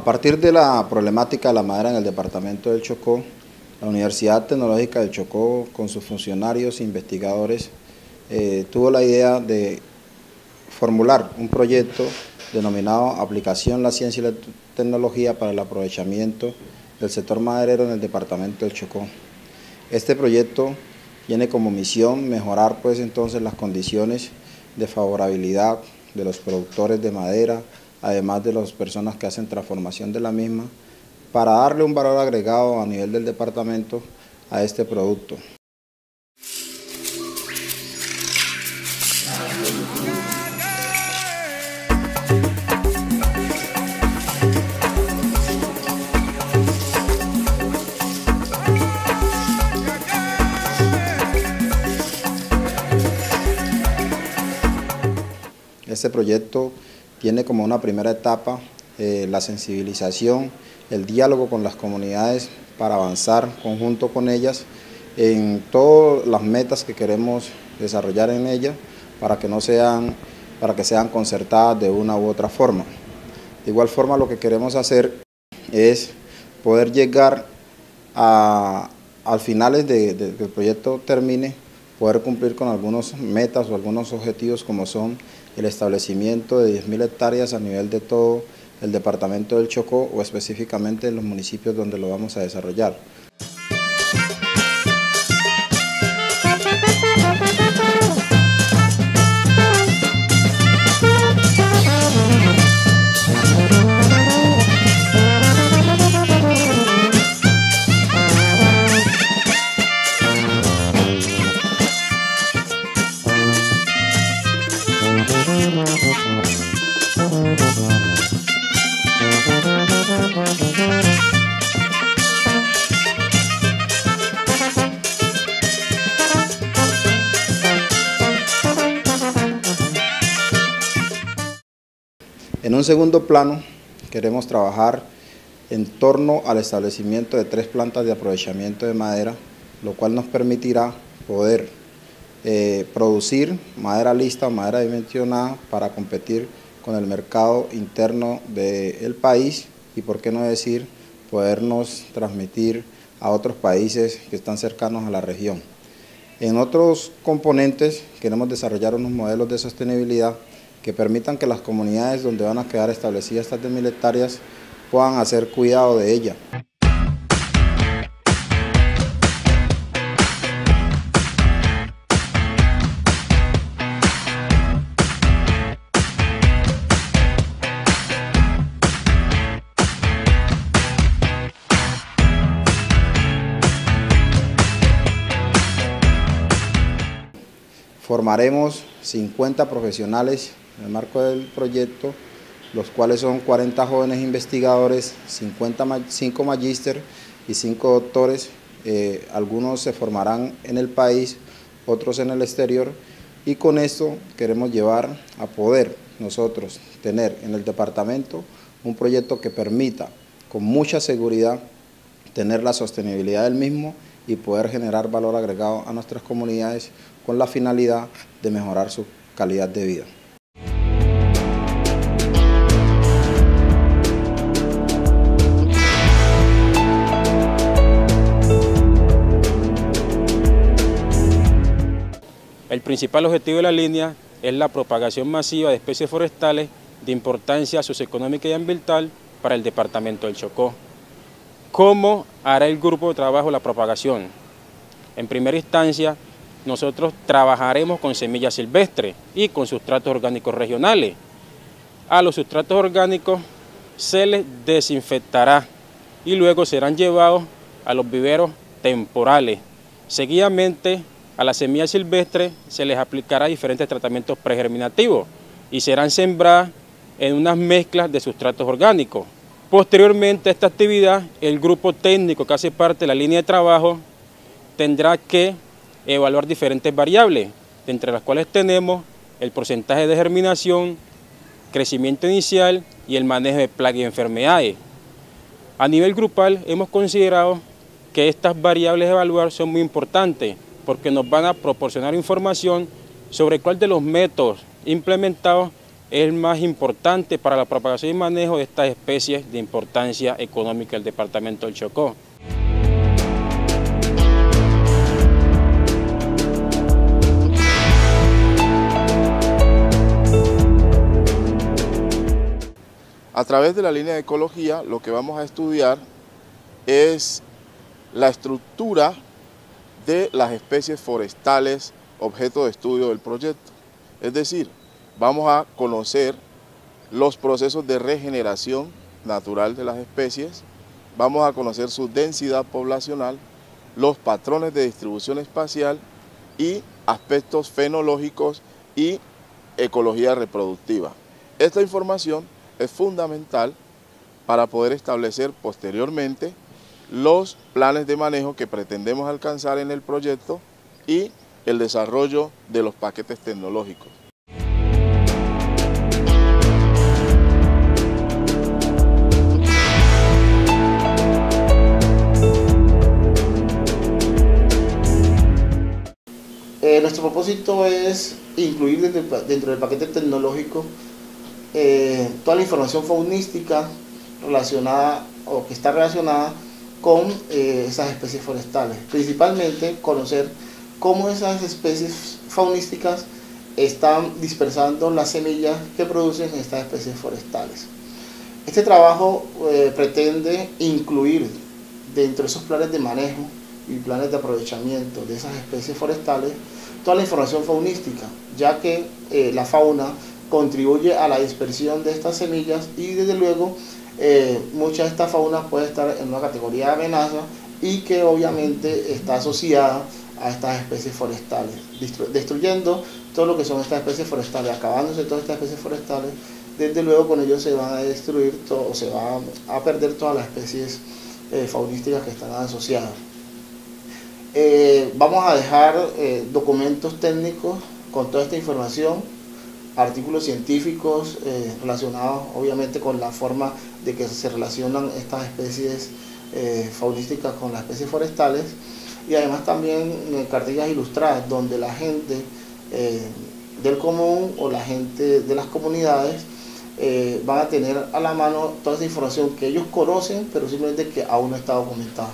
partir de la problemática de la madera en el departamento del Chocó, la Universidad Tecnológica del Chocó, con sus funcionarios e investigadores, tuvo la idea de formular un proyecto denominado Aplicación la Ciencia y la Tecnología para el aprovechamiento del sector maderero en el departamento del Chocó. Este proyecto tiene como misión mejorar entonces las condiciones de favorabilidad de los productores de madera, además de las personas que hacen transformación de la misma, para darle un valor agregado a nivel del departamento a este producto. Este proyecto tiene como una primera etapa la sensibilización, el diálogo con las comunidades para avanzar conjunto con ellas en todas las metas que queremos desarrollar en ellas para que sean concertadas de una u otra forma. De igual forma, lo que queremos hacer es poder llegar al finales que el proyecto termine, poder cumplir con algunas metas o algunos objetivos, como son el establecimiento de 10.000 hectáreas a nivel de todo el departamento del Chocó o específicamente en los municipios donde lo vamos a desarrollar. En un segundo plano, queremos trabajar en torno al establecimiento de 3 plantas de aprovechamiento de madera, lo cual nos permitirá poder producir madera lista o madera dimensionada para competir con el mercado interno del país y, por qué no decir, podernos transmitir a otros países que están cercanos a la región. En otros componentes queremos desarrollar unos modelos de sostenibilidad que permitan que las comunidades donde van a quedar establecidas estas 10.000 hectáreas puedan hacer cuidado de ella. Formaremos 50 profesionales en el marco del proyecto, los cuales son 40 jóvenes investigadores, 5 magíster y 5 doctores. Algunos se formarán en el país, otros en el exterior, y con esto queremos llevar a poder nosotros tener en el departamento un proyecto que permita con mucha seguridad tener la sostenibilidad del mismo y poder generar valor agregado a nuestras comunidades con la finalidad de mejorar su calidad de vida. El principal objetivo de la línea es la propagación masiva de especies forestales de importancia socioeconómica y ambiental para el departamento del Chocó. ¿Cómo hará el grupo de trabajo la propagación? En primera instancia, nosotros trabajaremos con semillas silvestres y con sustratos orgánicos regionales. A los sustratos orgánicos se les desinfectará y luego serán llevados a los viveros temporales. Seguidamente, a las semillas silvestres se les aplicará diferentes tratamientos pregerminativos y serán sembradas en unas mezclas de sustratos orgánicos. Posteriormente a esta actividad, el grupo técnico que hace parte de la línea de trabajo tendrá que evaluar diferentes variables, entre las cuales tenemos el porcentaje de germinación, crecimiento inicial y el manejo de plagas y enfermedades. A nivel grupal hemos considerado que estas variables a evaluar son muy importantes porque nos van a proporcionar información sobre cuál de los métodos implementados es el más importante para la propagación y manejo de estas especies de importancia económica del departamento del Chocó. A través de la línea de ecología, lo que vamos a estudiar es la estructura de las especies forestales objeto de estudio del proyecto. Es decir, vamos a conocer los procesos de regeneración natural de las especies, vamos a conocer su densidad poblacional, los patrones de distribución espacial y aspectos fenológicos y ecología reproductiva. Esta información es fundamental para poder establecer posteriormente los planes de manejo que pretendemos alcanzar en el proyecto y el desarrollo de los paquetes tecnológicos. Nuestro propósito es incluir dentro del paquete tecnológico toda la información faunística relacionada o que está relacionada con esas especies forestales, principalmente conocer cómo esas especies faunísticas están dispersando las semillas que producen estas especies forestales. Este trabajo pretende incluir dentro de esos planes de manejo y planes de aprovechamiento de esas especies forestales toda la información faunística, ya que la fauna contribuye a la dispersión de estas semillas y desde luego mucha de esta fauna puede estar en una categoría de amenaza y que obviamente está asociada a estas especies forestales, destruyendo todo lo que son estas especies forestales, acabándose todas estas especies forestales. Desde luego con ello se van a destruir todo, se van a perder todas las especies faunísticas que están asociadas. Vamos a dejar documentos técnicos con toda esta información, artículos científicos relacionados obviamente con la forma de que se relacionan estas especies faunísticas con las especies forestales, y además también cartillas ilustradas donde la gente del común o la gente de las comunidades van a tener a la mano toda esa información que ellos conocen, pero simplemente que aún no está documentada.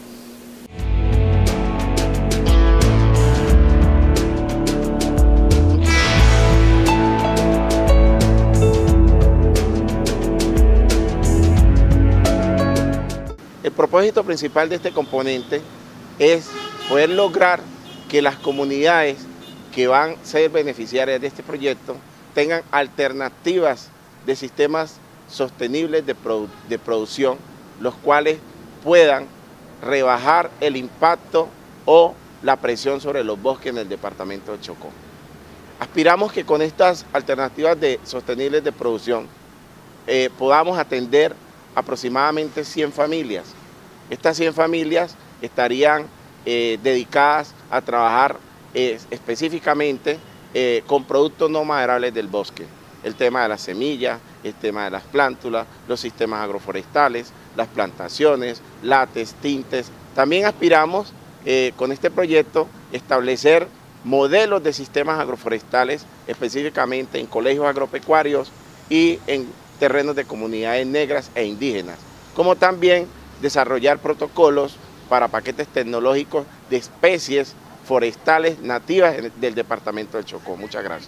El propósito principal de este componente es poder lograr que las comunidades que van a ser beneficiarias de este proyecto tengan alternativas de sistemas sostenibles de producción, los cuales puedan rebajar el impacto o la presión sobre los bosques en el departamento de Chocó. Aspiramos que con estas alternativas sostenibles de producción podamos atender aproximadamente 100 familias. Estas 100 familias estarían dedicadas a trabajar específicamente con productos no maderables del bosque. El tema de las semillas, el tema de las plántulas, los sistemas agroforestales, las plantaciones, látex, tintes. También aspiramos con este proyecto establecer modelos de sistemas agroforestales específicamente en colegios agropecuarios y en terrenos de comunidades negras e indígenas, como también desarrollar protocolos para paquetes tecnológicos de especies forestales nativas del departamento del Chocó. Muchas gracias.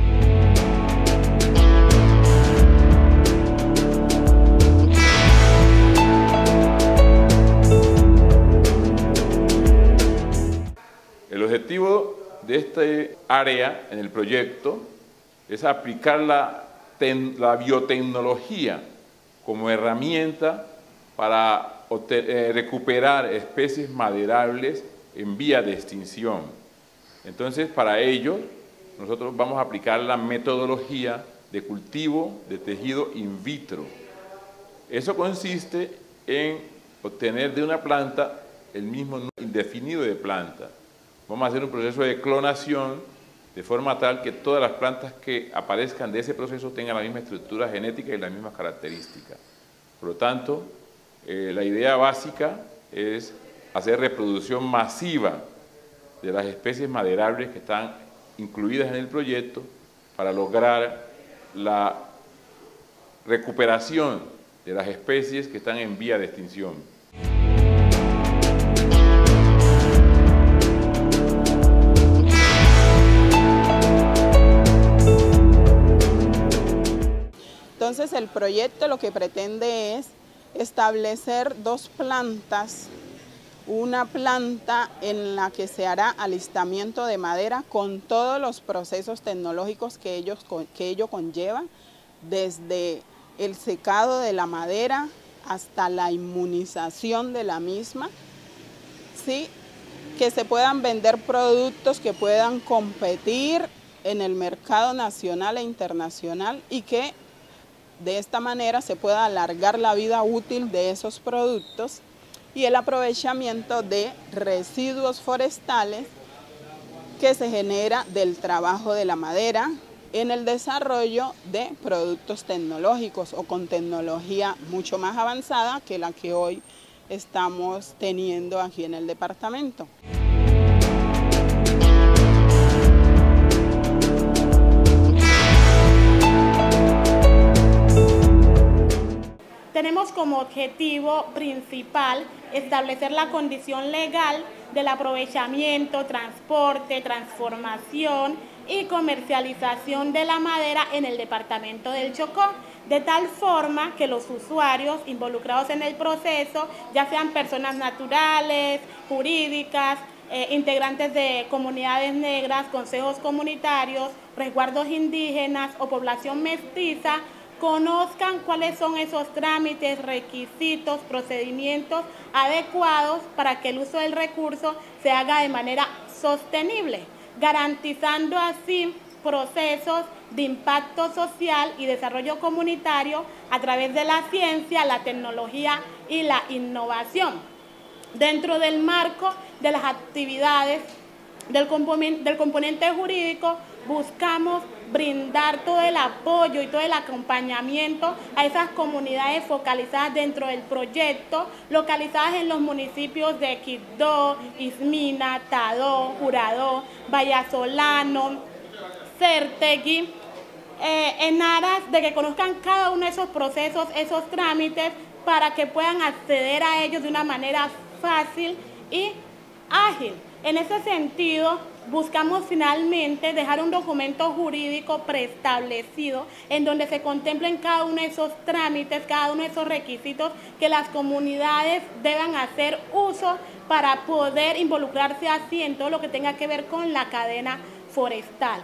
El objetivo de este área en el proyecto es aplicar la biotecnología como herramienta para recuperar especies maderables en vía de extinción. Entonces, para ello, nosotros vamos a aplicar la metodología de cultivo de tejido in vitro. Eso consiste en obtener de una planta el mismo número indefinido de plantas. Vamos a hacer un proceso de clonación de forma tal que todas las plantas que aparezcan de ese proceso tengan la misma estructura genética y las mismas características. Por lo tanto, la idea básica es hacer reproducción masiva de las especies maderables que están incluidas en el proyecto para lograr la recuperación de las especies que están en vía de extinción. Entonces el proyecto lo que pretende es establecer 2 plantas, una planta en la que se hará alistamiento de madera con todos los procesos tecnológicos que ello conlleva, desde el secado de la madera hasta la inmunización de la misma, ¿sí? Que se puedan vender productos que puedan competir en el mercado nacional e internacional y que de esta manera se pueda alargar la vida útil de esos productos y el aprovechamiento de residuos forestales que se genera del trabajo de la madera en el desarrollo de productos tecnológicos o con tecnología mucho más avanzada que la que hoy estamos teniendo aquí en el departamento. Tenemos como objetivo principal establecer la condición legal del aprovechamiento, transporte, transformación y comercialización de la madera en el departamento del Chocó, de tal forma que los usuarios involucrados en el proceso, ya sean personas naturales, jurídicas, integrantes de comunidades negras, consejos comunitarios, resguardos indígenas o población mestiza, conozcan cuáles son esos trámites, requisitos, procedimientos adecuados para que el uso del recurso se haga de manera sostenible, garantizando así procesos de impacto social y desarrollo comunitario a través de la ciencia, la tecnología y la innovación. Dentro del marco de las actividades del componente jurídico, buscamos brindar todo el apoyo y todo el acompañamiento a esas comunidades focalizadas dentro del proyecto, localizadas en los municipios de Quibdó, Ismina, Tadó, Juradó, Vallasolano, Certegui, en aras de que conozcan cada uno de esos procesos, esos trámites, para que puedan acceder a ellos de una manera fácil y ágil. En ese sentido, buscamos finalmente dejar un documento jurídico preestablecido en donde se contemplen cada uno de esos trámites, cada uno de esos requisitos que las comunidades deban hacer uso para poder involucrarse así en todo lo que tenga que ver con la cadena forestal.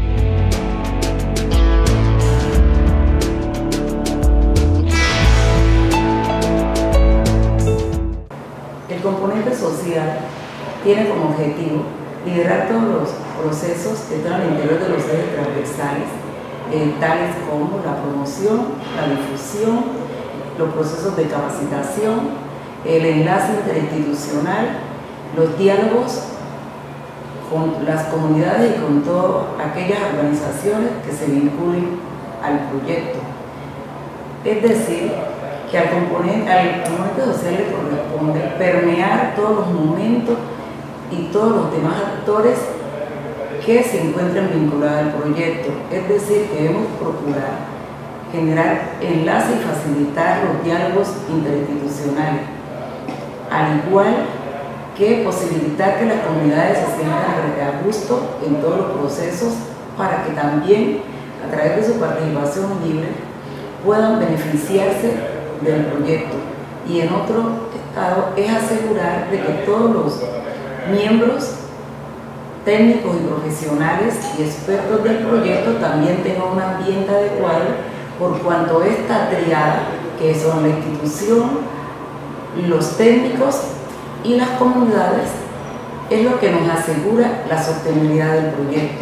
El componente social tiene como objetivo liderar todos los procesos que están al interior de los ejes transversales, tales como la promoción, la difusión, los procesos de capacitación, el enlace interinstitucional, los diálogos con las comunidades y con todas aquellas organizaciones que se vinculen al proyecto. Es decir, que al componente social le corresponde permear todos los momentos y todos los demás actores que se encuentren vinculados al proyecto. Es decir, que debemos procurar generar enlaces y facilitar los diálogos interinstitucionales, al igual que posibilitar que las comunidades se sientan a gusto en todos los procesos para que también, a través de su participación libre, puedan beneficiarse del proyecto. Y en otro estado es asegurar de que todos los miembros técnicos y profesionales y expertos del proyecto también tengan un ambiente adecuado, por cuanto esta triada, que son la institución, los técnicos y las comunidades, es lo que nos asegura la sostenibilidad del proyecto.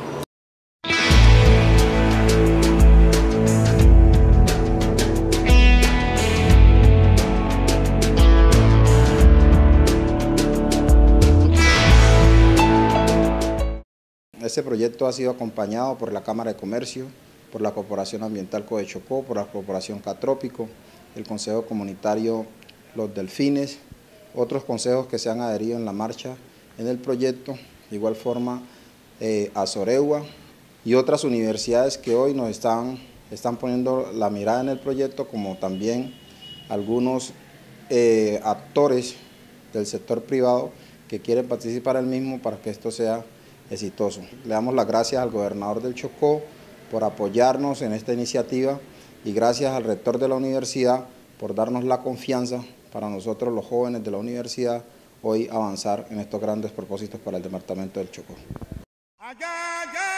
Este proyecto ha sido acompañado por la Cámara de Comercio, por la Corporación Ambiental Codechocó, por la Corporación Catrópico, el Consejo Comunitario Los Delfines, otros consejos que se han adherido en la marcha en el proyecto, de igual forma Azoregua, y otras universidades que hoy nos están poniendo la mirada en el proyecto, como también algunos actores del sector privado que quieren participar en el mismo para que esto sea exitoso. Le damos las gracias al gobernador del Chocó por apoyarnos en esta iniciativa y gracias al rector de la universidad por darnos la confianza para nosotros los jóvenes de la universidad hoy avanzar en estos grandes propósitos para el departamento del Chocó.